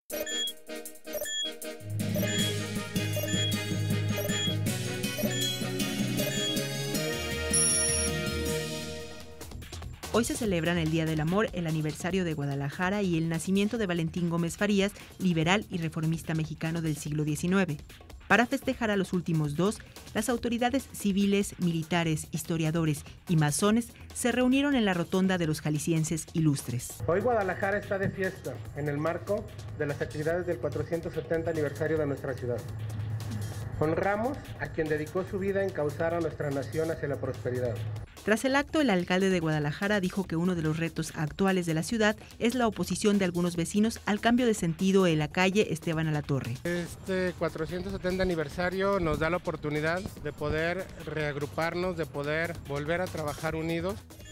Hoy se celebran el Día del Amor, el aniversario de Guadalajara y el nacimiento de Valentín Gómez Farías, liberal y reformista mexicano del siglo XIX. Para festejar a los últimos dos, las autoridades civiles, militares, historiadores y masones se reunieron en la rotonda de los jaliscienses ilustres. Hoy Guadalajara está de fiesta en el marco de las actividades del 470 aniversario de nuestra ciudad. Honramos a quien dedicó su vida a encauzar a nuestra nación hacia la prosperidad. Tras el acto, el alcalde de Guadalajara dijo que uno de los retos actuales de la ciudad es la oposición de algunos vecinos al cambio de sentido en la calle Esteban Alatorre. Este 470 aniversario nos da la oportunidad de poder reagruparnos, de poder volver a trabajar unidos.